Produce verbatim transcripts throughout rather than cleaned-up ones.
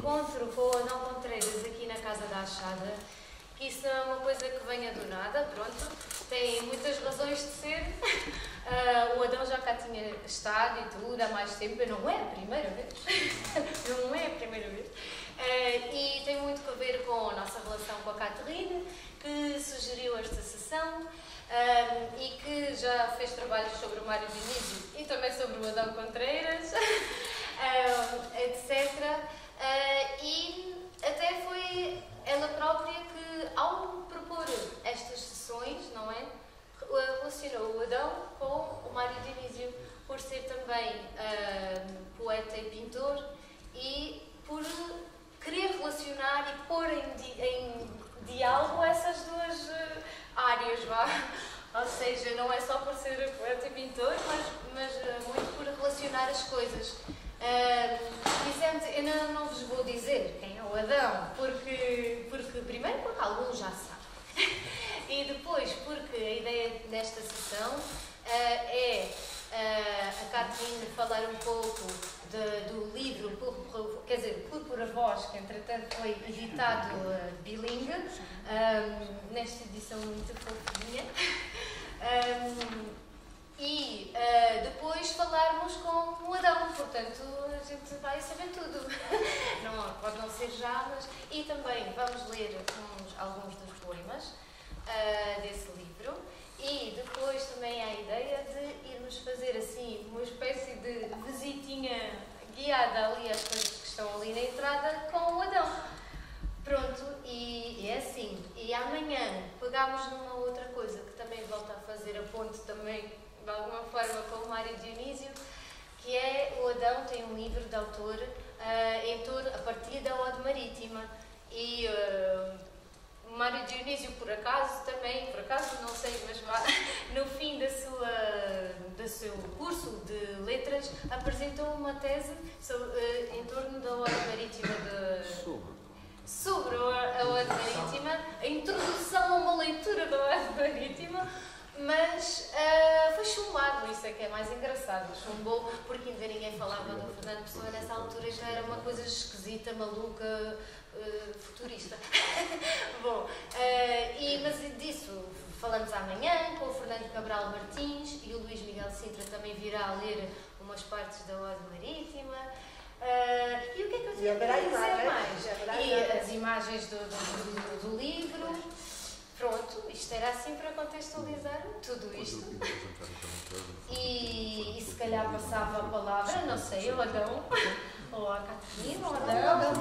encontro com o Adão Contreiras aqui na Casa da Achada, que isso não é uma coisa que venha do nada, pronto, tem muitas razões de ser. Uh, o Adão já cá tinha estado e tudo há mais tempo, não é a primeira vez, não é a primeira vez, uh, e tem muito a ver com a nossa relação com a Caterine, que sugeriu esta sessão. Um, e que já fez trabalhos sobre o Mário Dionísio e também sobre o Adão Contreiras, um, etcétera. Uh, e até foi ela própria que, ao propor estas sessões, não é, relacionou o Adão com o Mário Dionísio, por ser também uh, poeta e pintor, e por querer relacionar e pôr em, di em diálogo essas duas uh, áreas, vá. Ou seja, não é só por ser poeta e pintor, mas, mas uh, muito por relacionar as coisas. Uh, dizendo, eu não, não vos vou dizer quem é o Adão, porque, porque primeiro porque alguns já sabem, e depois porque a ideia desta sessão uh, é uh, a Caterine falar um pouco de, do livro, por, quer dizer, Púrpura Voz, que entretanto foi editado uh, bilingue, um, nesta edição muito fofinha, um, e uh, depois falarmos com o Adão, portanto a gente vai saber tudo, não, pode não ser já, mas... E também vamos ler uns, alguns dos poemas uh, desse livro. E depois também há a ideia de irmos fazer assim uma espécie de visitinha guiada ali às coisas que estão ali na entrada com o Adão. Pronto, e é assim. E amanhã pegámos numa outra coisa que também volta a fazer a ponte também de alguma forma com o Mário Dionísio, que é o Adão tem um livro de autor uh, em torno, a partir da Ode Marítima. E... Uh, Mário Dionísio, por acaso, também, por acaso, não sei, mas no fim da sua, do seu curso de letras, apresentou uma tese sobre, uh, em torno da Ode Marítima de... Sobre. Sobre a Ode Marítima, a introdução a uma leitura da Ode Marítima, mas uh, foi chumbado, isso é que é mais engraçado, chumbou, porque ainda ninguém falava do Fernando Pessoa nessa altura, já era uma coisa esquisita, maluca, Uh, futurista. Bom, uh, e, mas disso falamos amanhã com o Fernando Cabral Martins, e o Luís Miguel Sintra também virá a ler umas partes da Ode Marítima. Uh, e o que é que eu tinha para dizer mais? E as imagens do, do, do, do livro. Pronto, isto era assim para contextualizar tudo isto. E, e se calhar passava a palavra, não sei, ao Adão, ou à Caterine, ou ao Adão.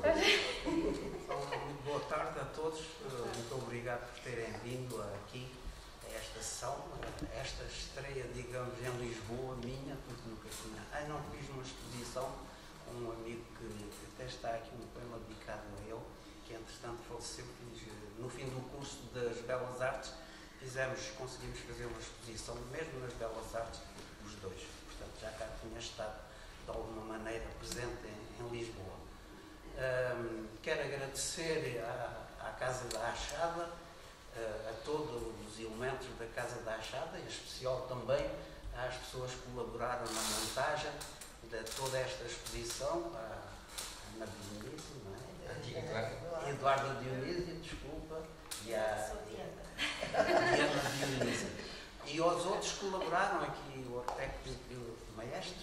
Boa tarde a todos, muito obrigado por terem vindo aqui a esta sessão, a esta estreia, digamos, em Lisboa, minha, porque nunca tinha. Ah, não fiz uma exposição com um amigo que até está aqui, um poema dedicado a ele, que entretanto faleceu. No fim do curso das Belas Artes, fizemos, conseguimos fazer uma exposição, mesmo nas Belas Artes, os dois. Portanto, já cá tinha estado, de alguma maneira, presente em, em Lisboa. Um, quero agradecer à, à Casa da Achada, uh, a todos os elementos da Casa da Achada, em especial também às pessoas que colaboraram na montagem de toda esta exposição, a Ana Dionísio, não é? Eduardo Dionísio, desculpa, e a Diana Dionísio. E os outros colaboraram aqui, o arquiteto e o maestro,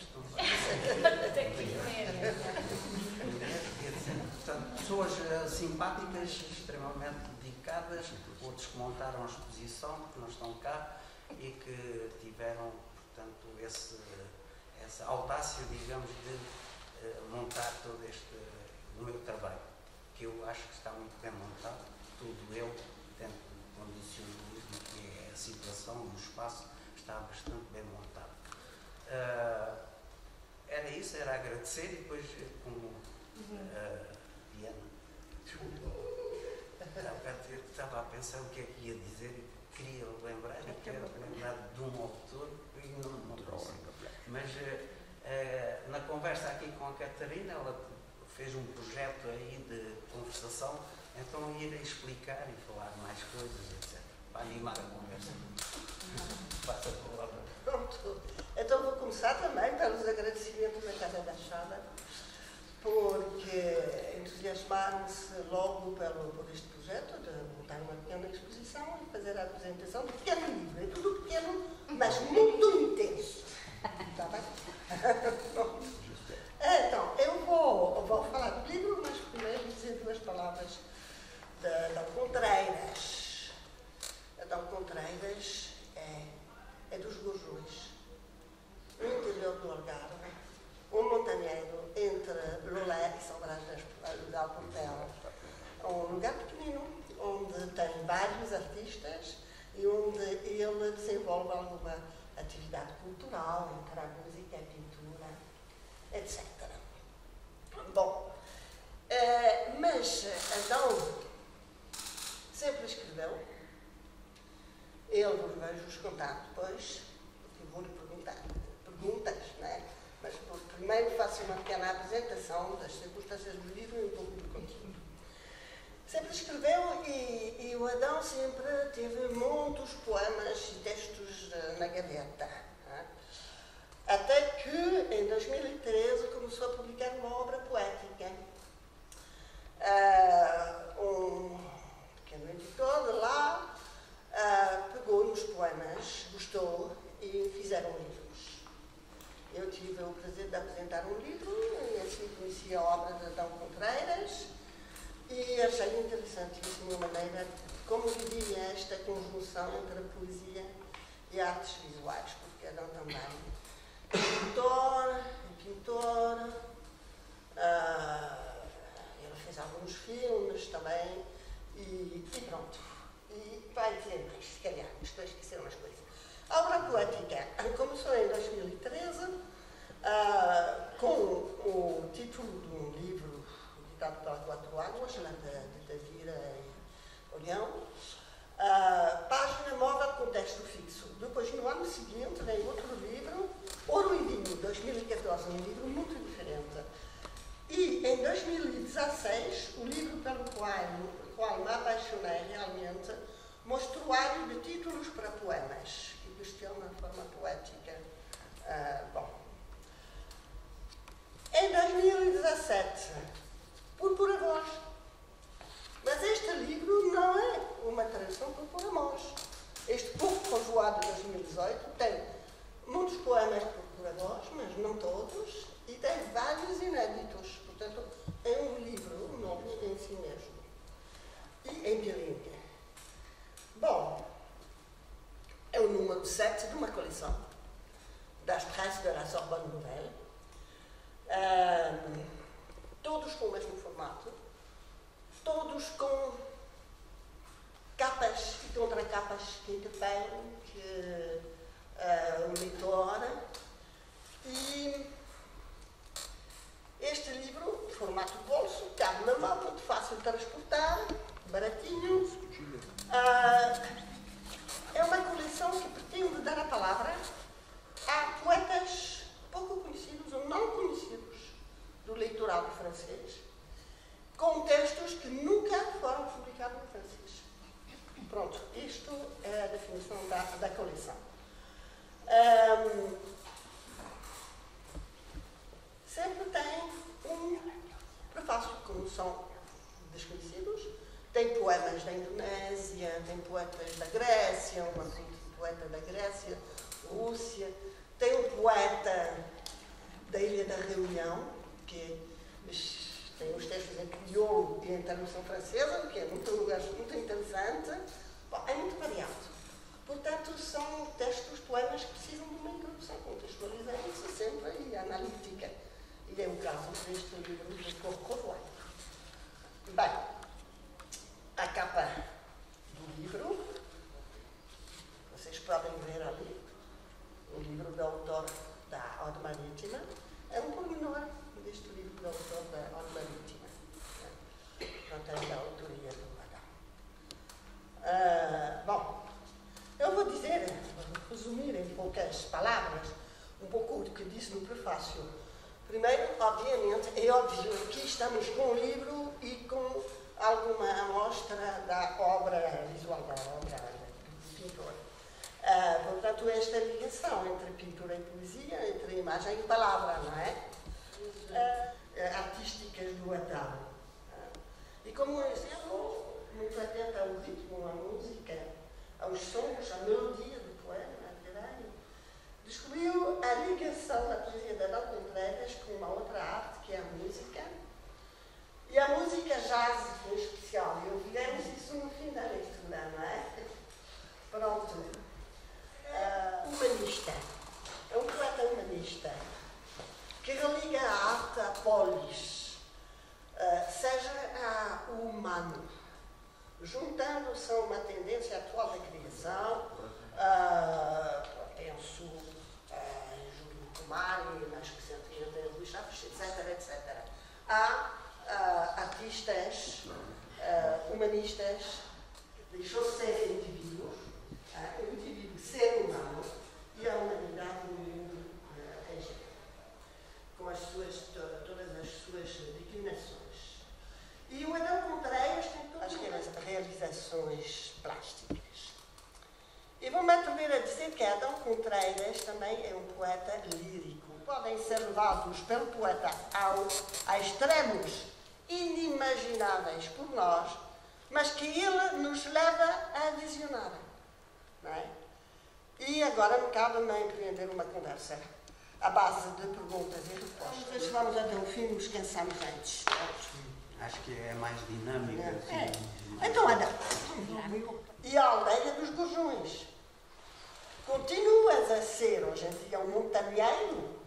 portanto, pessoas uh, simpáticas, extremamente dedicadas, outros que montaram a exposição, que não estão cá, e que tiveram, portanto, esse, essa audácia, digamos, de uh, montar todo este uh, o meu trabalho, que eu acho que está muito bem montado, tudo eu, dentro do condicionalismo, que é a situação, o espaço, está bastante bem montado. Uh, era isso, era agradecer, e depois, como uh, Diana, desculpa, eu estava a pensar o que é que ia dizer, e queria lembrar, e quero lembrar de um autor, e não, não posso. Mas uh, uh, na conversa aqui com a Catarina, ela fez um projeto aí de conversação, então eu irei explicar e falar mais coisas, etcétera, para animar a conversa. Passa a palavra. Pronto. Então vou começar também pelos agradecimentos da Casa da Achada, porque entusiasmaram-se logo pelo, por este projeto de montar uma pequena exposição e fazer a apresentação do pequeno livro. É tudo pequeno, mas muito intenso. Está bem? Então, eu vou, eu vou falar do livro, mas primeiro dizer duas palavras de Adão Contreiras. Adão Contreiras é, é dos Gorjões, no interior do Algarve, um montanheiro entre Lolé e São Brás de Alportel. Um lugar pequenino, onde tem vários artistas e onde ele desenvolve alguma atividade cultural, entre a música, a pintura, etcétera. Bom, eh, mas Adão sempre escreveu. Eu vos contar depois, porque vou-lhe perguntar perguntas, não é? Mas por, primeiro faço uma pequena apresentação das circunstâncias do livro e um pouco do conteúdo. Sempre escreveu e, e o Adão sempre teve muitos poemas e textos na gaveta. Né? Até que, em dois mil e treze, começou a publicar uma obra poética. Uh, um pequeno editor de lá uh, pegou nos poemas, gostou e fizeram livros. Eu tive o prazer de apresentar um livro e assim conheci a obra de Adão Contreiras. E achei interessantíssima a maneira como vivia esta conjunção entre a poesia e artes visuais, porque Adão também é pintor, é pintor, uh, ele fez alguns filmes também, e, e pronto. E vai dizer mais, se calhar, estou a esquecer umas coisas. A obra poética começou em dois mil e treze, uh, com o título de um livro editado pela Quatro Águas, lá de Tavira e Olhão, uh, página móvel com texto fixo. Depois, no ano seguinte, vem outro livro, Ouro e Vinho, dois mil e catorze, um livro muito diferente. E, em dois mil e dezasseis, o livro pelo qual, qual me apaixonei realmente, Mostruário de Títulos para Poemas, que questiona de forma poética. Uh, bom. Em dois mil e dezassete, Púrpura Voz. Mas este livro não é uma tradução Púrpura Voz. Este pouco povoado de dois mil e dezoito tem muitos poemas de Púrpura Voz, mas não todos, e tem vários inéditos. Portanto, é um livro novo em si mesmo. E em bilingue. Bom, é o número sete de uma coleção das Presses de la Sorbonne Nouvelle. Um, todos com o mesmo formato, todos com capas e contracapas que interpelam, que uh, o leitor. E este livro, de formato bolso, cabe na mão, muito fácil de transportar, baratinho. Uh, é uma coleção que pretende dar a palavra a poetas pouco conhecidos ou não conhecidos do leitorado francês, com textos que nunca foram publicados em francês. Pronto, isto é a definição da, da coleção. Um, sempre tem um prefácio, como são desconhecidos. Tem poemas da Indonésia, tem poetas da Grécia, uma poeta da Grécia, Rússia, tem um poeta da Ilha da Reunião, que tem os textos em crioulo e em tradução francesa, que é muito, muito interessante. Bom, é muito variado. Portanto, são textos, poemas que precisam de uma introdução contextualizante sempre e analítica. E é o caso deste livro de Courrevoie. Bem, a capa do livro, vocês podem ver ali, o livro do autor da Ode Marítima, é um pormenor deste livro do autor da Ode Marítima. Portanto, é a autoria do Adão. Uh, bom, eu vou dizer, vou resumir em poucas palavras, um pouco do que disse no prefácio. Primeiro, obviamente, é óbvio que estamos com o livro e com alguma amostra da obra visual, da obra do pintor. Uh, portanto, esta ligação entre pintura e poesia, entre imagem e palavra, não é? Uh, artísticas do Adão. E como um exemplo, muito atento ao ritmo, à música, aos sons, à melodia do poema literário, descobriu a ligação da poesia de Adão Contreiras com uma outra arte, que é a música, e a música jazz em especial. E ouviremos isso no fim da leitura, não é? Pronto. Uh, humanista. É um poeta humanista que religa a arte à polis, uh, seja a, o humano, juntando-se a uma tendência atual da criação. Uh, penso uh, em Júlio Kumari, nas que se anteriormente Luís Chaves, etc, etcétera. Há uh, artistas uh, humanistas que deixou de ser indivíduos, uh, o indivíduo ser humano e a humanidade no mundo uh, em geral, com as suas, to, todas as suas declinações. E o Adão Contreiras tem todas as realizações plásticas. E vou-me atrever a dizer que Adão Contreiras também é um poeta lírico. Podem ser levados pelo poeta ao, a extremos inimagináveis por nós, mas que ele nos leva a visionar. Não é? E agora me cabe-me empreender uma conversa à base de perguntas e respostas. Vamos ver se vamos até o fim, nos cansamos antes. Acho que é mais dinâmico. É. Então, anda. E a aldeia dos Gorjões? Continuas a ser, hoje em dia, um montanheiro?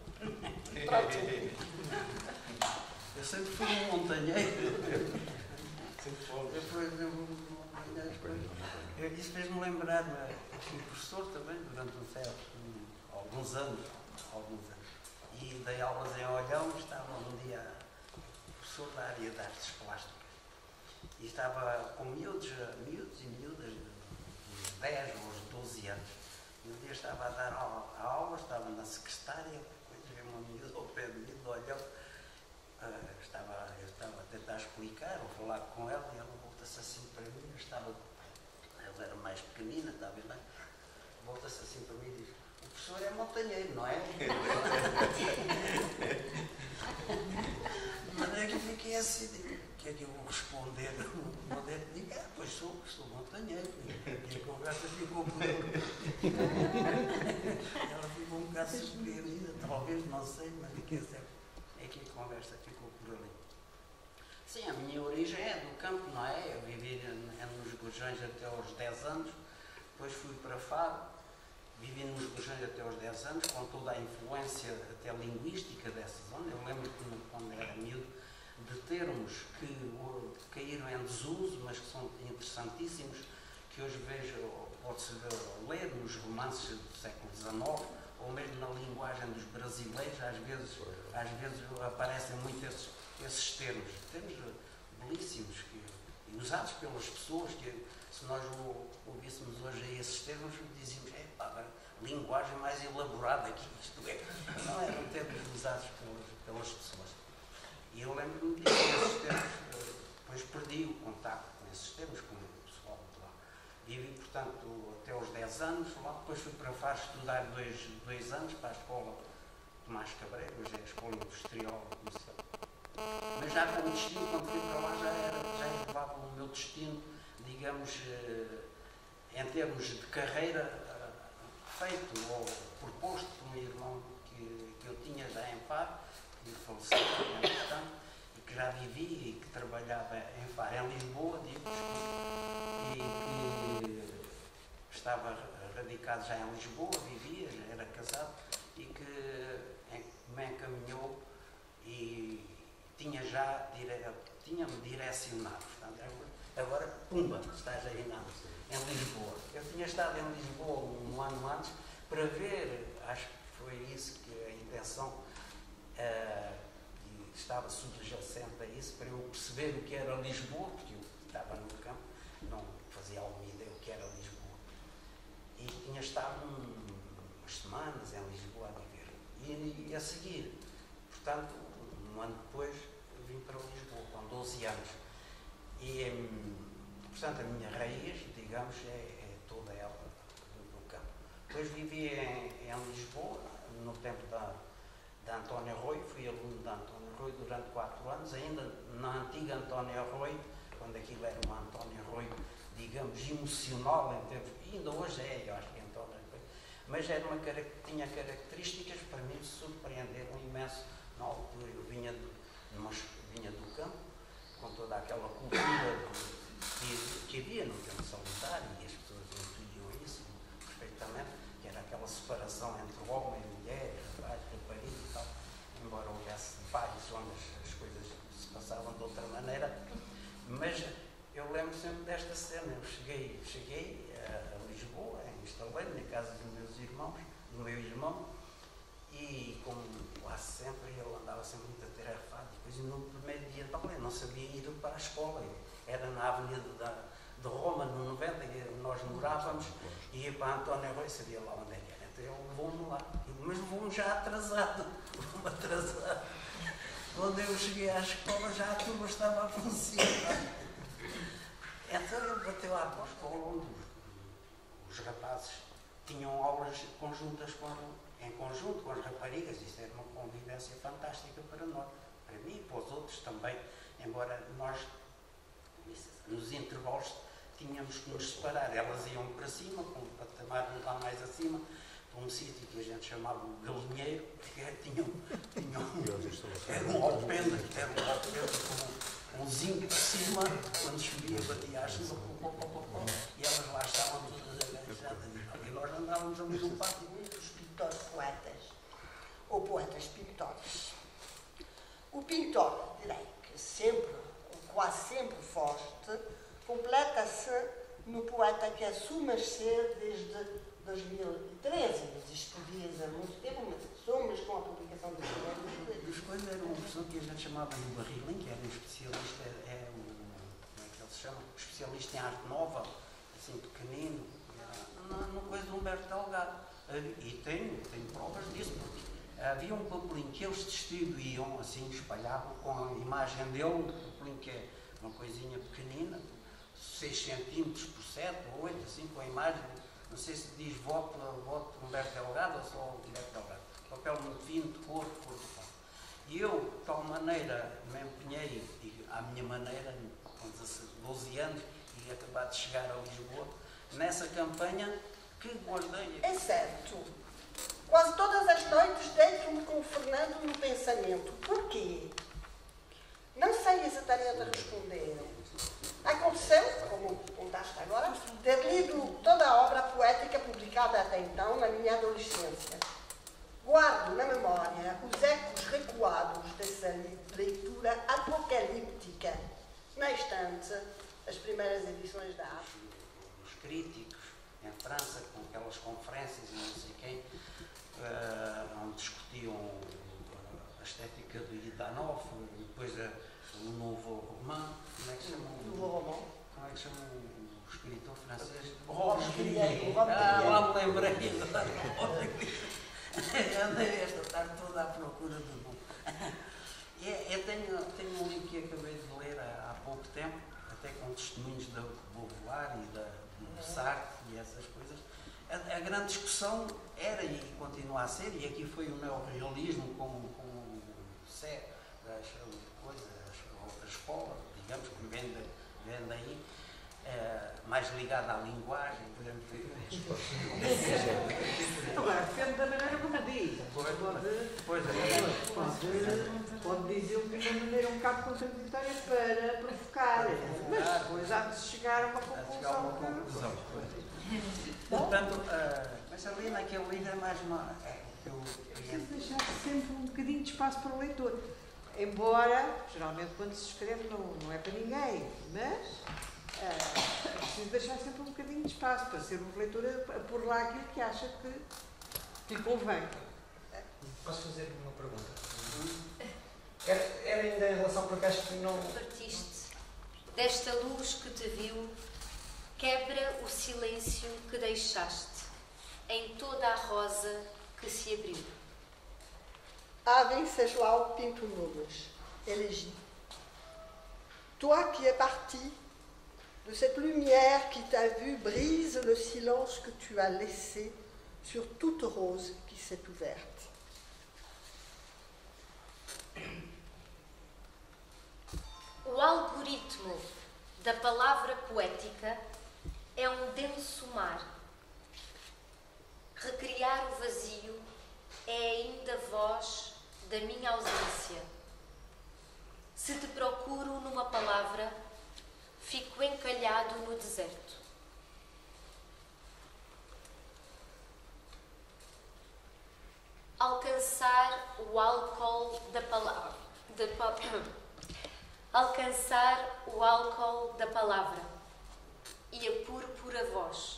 Eu sempre fui um montanheiro. Eu fui um montanheiro. Isso fez-me lembrar que o professor também, durante um certo, alguns anos, alguns anos, e dei aulas em Olhão, estava um dia professor da área de artes plásticas. E estava com miúdos, miúdos e miúdas de dez ou doze anos. E um dia estava a dar aula, a aula estava na secretária, depois veio uma miúda ao pé de mim, do Olhão. Uh, estava, eu estava a tentar explicar ou falar com ela e ela volta-se assim para mim. Eu estava, ela era mais pequenina, estava bem, volta-se assim para mim e diz: o professor é montanheiro, não é? Mas é que eu fiquei assim, o que é que eu vou responder? responder digo, ah, pois sou, sou montanheiro. E a conversa ficou por ali. Ela ficou um bocado surpreendida, talvez, não sei, mas é que, é que a conversa ficou por ali. Sim, a minha origem é do campo, não é? Eu vivi nos Gorjões até aos dez anos, depois fui para Faro, vivi nos Gorjões até aos dez anos, com toda a influência até linguística dessa zona. Eu lembro-me, quando era miúdo, de termos que, que caíram em desuso, mas que são interessantíssimos, que hoje vejo, pode-se ler nos romances do século dezenove, ou mesmo na linguagem dos brasileiros, às vezes, às vezes aparecem muito esses, esses termos, termos belíssimos, que, e usados pelas pessoas, que se nós ouvíssemos hoje esses termos, dizíamos, é pá, linguagem mais elaborada que isto é. Não eram termos usados pelas, pelas pessoas. E eu lembro-me de esses termos, depois perdi o contacto com esses termos, com o pessoal de lá. Vivi, portanto, até aos dez anos, lá depois fui para Faro estudar dois, dois anos para a escola Tomás Cabreiro, hoje é a Escola Industrial Comercial. Mas já com o destino, quando fui para lá, já, era, já levava o meu destino, digamos, em termos de carreira, feito ou proposto por um irmão que, que eu tinha já em Faro, que faleceu, e que já vivia e que trabalhava em Faro, em Lisboa, digo, e que estava radicado já em Lisboa, vivia, já era casado, e que me encaminhou e tinha já dire... tinha-me direcionado. Portanto, agora, pumba, estás aí na, em Lisboa. Eu tinha estado em Lisboa um ano antes para ver, acho que foi isso que a intenção uh, e estava subjacente a isso, para eu perceber o que era Lisboa, porque eu estava no campo, não fazia alguma ideia o que era Lisboa. E tinha estado um, umas semanas em Lisboa a viver. E, e a seguir, portanto, um ano depois, eu vim para Lisboa, com doze anos. E, portanto, a minha raiz, digamos, é, é toda ela do, do campo. Depois vivi em, em Lisboa, no tempo da, da António Arroio, fui aluno da António Arroio durante quatro anos, ainda na antiga António Arroio, quando aquilo era uma António Arroio, digamos, emocional, em termos, e ainda hoje é, eu acho que é António Arroio, mas era uma, tinha características para mim me surpreenderam imenso na altura. Eu vinha do, numa, vinha do campo, com toda aquela cultura que, que havia no campo solitário, e as pessoas entendiam isso perfeitamente, que era aquela separação entre homem e mulher, rapaz, rapariga e tal, embora houvesse bairros onde as, as coisas se passavam de outra maneira, mas eu lembro sempre desta cena. Eu cheguei, cheguei a, a Lisboa, instalei-me na casa dos meus irmãos, do meu irmão, e como quase sempre, ele andava sempre muito atarefado, depois no primeiro dia eu não sabia ir para a escola, era na Avenida da, de Roma, no noventa, nós morávamos, e ia para António Arroio, sabia lá onde é que era, então ele levou-me lá, mas levou-me já atrasado, levou-me atrasado. Quando eu cheguei à escola já a turma estava a funcionar. Então ele bateu à porta, onde os rapazes tinham aulas conjuntas com, em conjunto com as raparigas. Isso era uma convivência fantástica para nós, para mim e para os outros também, embora nós, nos intervalos, tínhamos que nos separar. Elas iam para cima, com o patamar lá mais acima, para um sítio que a gente chamava o galinheiro, que tinham, tinham, era um alpendre, era um alpendre com um zinco por cima, quando chovia, batia a chuva, e elas lá estavam todas agachadas, e nós andávamos ali no pátio. Muitos pintores poetas, ou poetas pintores. O pintor, direi que sempre, ou quase sempre forte, completa-se no poeta que assume ser desde dois mil e treze, existe dias há muito tempo, mas somos com a publicação dos livros. Dos coisas era uma pessoa que a gente chamava do Barrilim, que era um especialista, é um, como é que ele se chama? Especialista em arte nova, assim, pequenino, era uma coisa do Humberto Delgado. E tenho, tenho provas disso, porque havia um papelinho que eles distribuíam, assim, espalhavam com a imagem dele, um papelinho que é uma coisinha pequenina, seis centímetros por sete ou oito, assim, com a imagem. Não sei se diz voto, voto Humberto Delgado ou só o Direto Delgado. Papel muito fino, de cor, de cor de pau. E eu, de tal maneira, me empenhei, e à minha maneira, com doze anos, e acabar de chegar a Lisboa, nessa campanha que guardei. É certo. Quase todas as noites deito-me com o Fernando no pensamento. Porquê? Não sei exatamente responder. Aconteceu, como contaste agora, ter lido toda a obra poética publicada até então na minha adolescência. Guardo na memória os ecos recuados dessa leitura apocalíptica. Na estante, as primeiras edições da arte. Os críticos em França, com aquelas conferências e não sei quem, uh, onde discutiam a estética do Idanov, depois a, o novo romã, como é que se chama? O novo romã. Como é que se chama o escritor francês? Robespierre. Ah, lá me lembrei. Andei esta tarde toda à procura do nome. Eu tenho, tenho um livro que acabei de ler há, há pouco tempo, até com testemunhos da Beauvoir e da, do Sartre e essas coisas. A, a grande discussão era e continua a ser, e aqui foi o neorrealismo como, como o Sé, as coisas, a outra escola, digamos, que vem, de, vem daí, é, mais ligada à linguagem, por exemplo. Agora, depende da maneira como diz. Pode, Pois é. pode, pode dizer de uma maneira um bocado contraditória para provocar, mas depois há de chegar a uma conclusão. Portanto, uh, mas ali naquele livro é mais uma. É, eu, Preciso deixar sempre um bocadinho de espaço para o leitor. Embora, geralmente, quando se escreve, não, não é para ninguém, mas uh, é preciso deixar sempre um bocadinho de espaço para ser uma leitura a pôr lá aquilo que acha que lhe convém. Posso fazer uma pergunta? Era, era ainda em relação, porque acho que não. Partiste desta luz que te viu, quebra o silêncio que deixaste em toda a rosa que se abriu. Ave Venceslau Pinto Nunes, élégie. Toi qui es parti, de cette lumière qui t'a vu brise le silence que tu as laissé sur toute rose qui s'est ouverte. O algoritmo da palavra poética é um denso mar. Recriar o vazio é ainda voz da minha ausência. Se te procuro numa palavra, fico encalhado no deserto. Alcançar o álcool da palavra. Da pa Alcançar o álcool da palavra e a púrpura voz.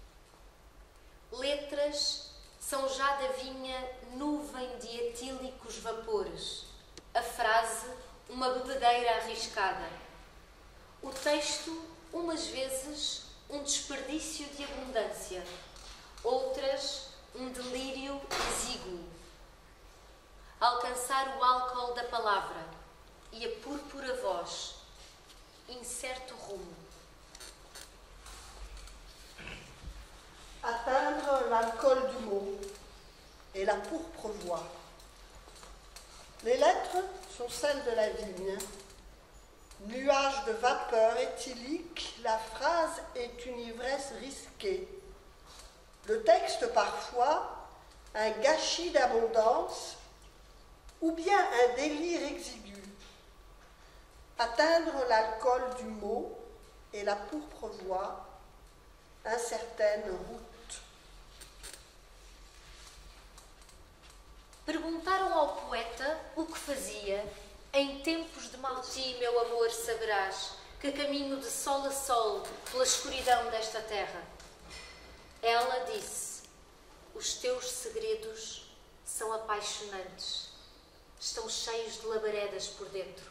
Letras são já da vinha nuvem de etílicos vapores. A frase, uma bebedeira arriscada. O texto, umas vezes, um desperdício de abundância. Outras, um delírio exíguo. Alcançar o álcool da palavra e a púrpura voz, incerto rumo. Atteindre l'alcool du mot et la pourpre voix. Les lettres sont celles de la vigne. Nuage de vapeur éthylique, la phrase est une ivresse risquée. Le texte parfois, un gâchis d'abondance ou bien un délire exigu. Atteindre l'alcool du mot et la pourpre voix, incertaine route. Perguntaram ao poeta o que fazia em tempos de mal. Ti, meu amor, saberás que caminho de sol a sol pela escuridão desta terra. Ela disse: os teus segredos são apaixonantes, estão cheios de labaredas por dentro.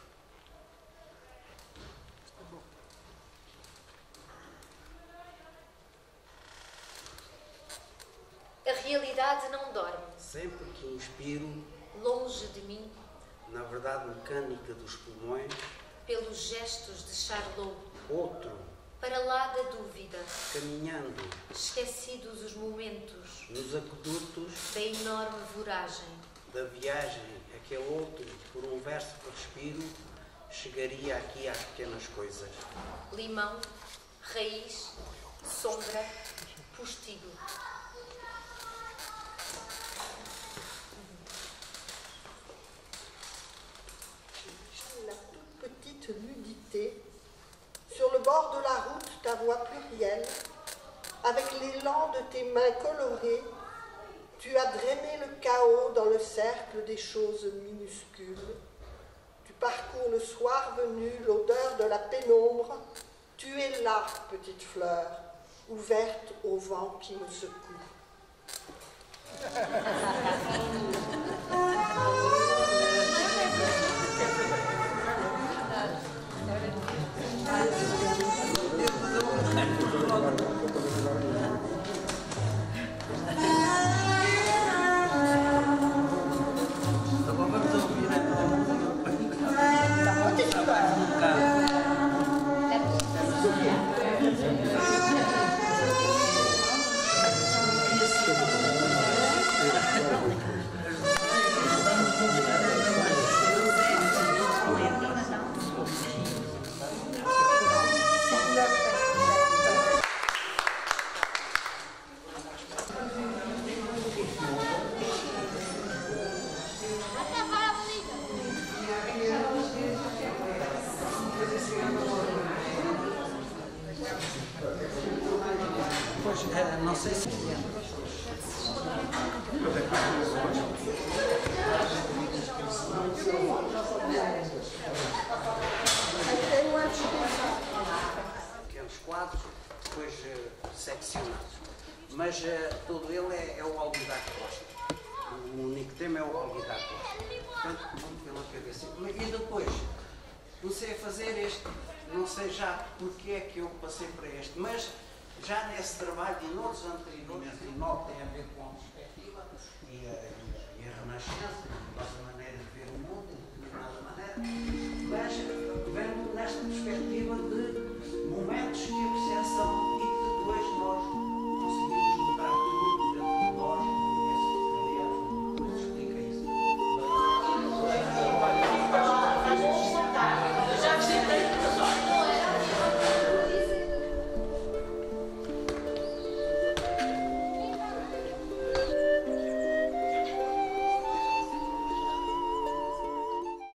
A realidade não dorme. Sempre que inspiro, longe de mim, na verdade mecânica dos pulmões, pelos gestos de Charlot, outro, para lá da dúvida, caminhando, esquecidos os momentos, nos aquedutos da enorme voragem, da viagem, aquele outro, por um verso que respiro, chegaria aqui às pequenas coisas. Limão, raiz, sombra, postigo. Nudité, sur le bord de la route, ta voix plurielle, avec l'élan de tes mains colorées, tu as drainé le chaos dans le cercle des choses minuscules. Tu parcours le soir venu l'odeur de la pénombre. Tu es là, petite fleur, ouverte au vent qui me secoue. Não sei se... Pequenos quadros, depois uh, seccionados. Mas uh, todo ele é, é o Alguidar Costa. O único tema é o Alguidar Costa. Portanto, vamos pela cabeça. E depois, comecei a fazer este. Não sei já porque é que eu passei para este, mas já nesse trabalho e noutros anteriores, e note tem a ver com